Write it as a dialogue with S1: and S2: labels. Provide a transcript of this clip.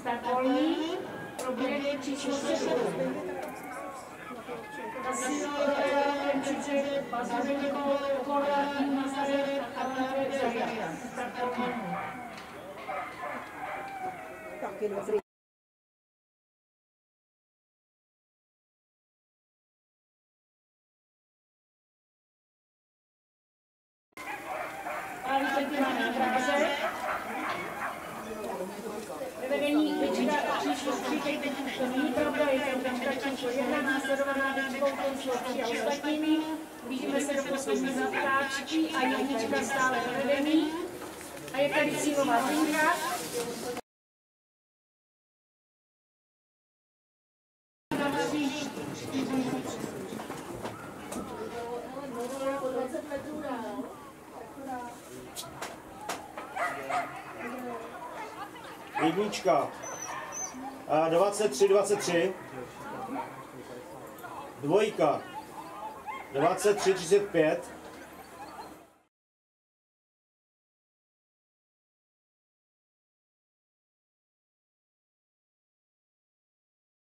S1: Start volný, proběh číslo 7. Kasino, Čeče, Bazarenko, Kola, Nazaret, Arnaud, Zaria. Start volný.
S2: Taky dobrý.
S1: A výsledky máme na dráze. Vedení tyčka číslo 3, teď už to není pravda, je to tyčka číslo 1, následovaná tyčkou číslo 3 a ostatními. Blížíme se do poslední zatáčky a jednička stále ve vedení. A je tady cílová linka.
S3: Jednička 23, dvojka 23, 35,